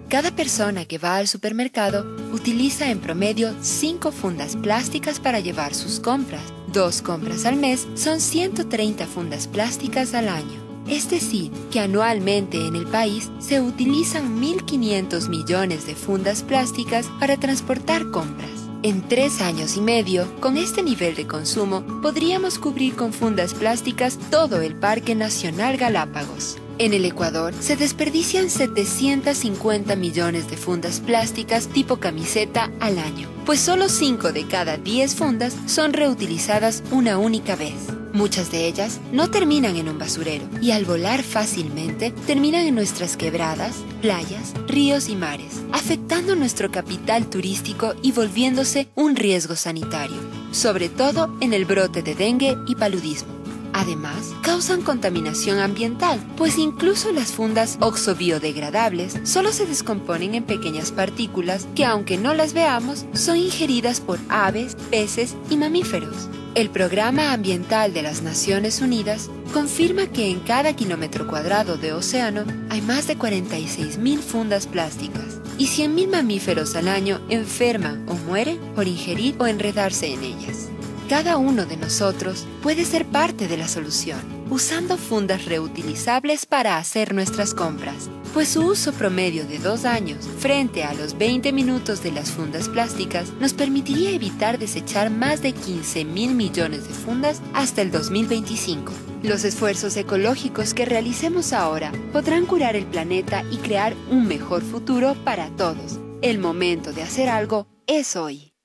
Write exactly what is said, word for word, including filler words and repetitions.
Cada persona que va al supermercado utiliza en promedio cinco fundas plásticas para llevar sus compras. Dos compras al mes son ciento treinta fundas plásticas al año. Es decir, que anualmente en el país se utilizan mil quinientos millones de fundas plásticas para transportar compras. En tres años y medio, con este nivel de consumo, podríamos cubrir con fundas plásticas todo el Parque Nacional Galápagos. En el Ecuador se desperdician setecientos cincuenta millones de fundas plásticas tipo camiseta al año, pues solo cinco de cada diez fundas son reutilizadas una única vez. Muchas de ellas no terminan en un basurero y al volar fácilmente terminan en nuestras quebradas, playas, ríos y mares, afectando nuestro capital turístico y volviéndose un riesgo sanitario, sobre todo en el brote de dengue y paludismo. Además, causan contaminación ambiental, pues incluso las fundas oxo-biodegradables solo se descomponen en pequeñas partículas que, aunque no las veamos, son ingeridas por aves, peces y mamíferos. El Programa Ambiental de las Naciones Unidas confirma que en cada kilómetro cuadrado de océano hay más de cuarenta y seis mil fundas plásticas y cien mil mamíferos al año enferman o mueren por ingerir o enredarse en ellas. Cada uno de nosotros puede ser parte de la solución, usando fundas reutilizables para hacer nuestras compras, pues su uso promedio de dos años, frente a los veinte minutos de las fundas plásticas, nos permitiría evitar desechar más de quince mil millones de fundas hasta el dos mil veinticinco. Los esfuerzos ecológicos que realicemos ahora podrán curar el planeta y crear un mejor futuro para todos. El momento de hacer algo es hoy.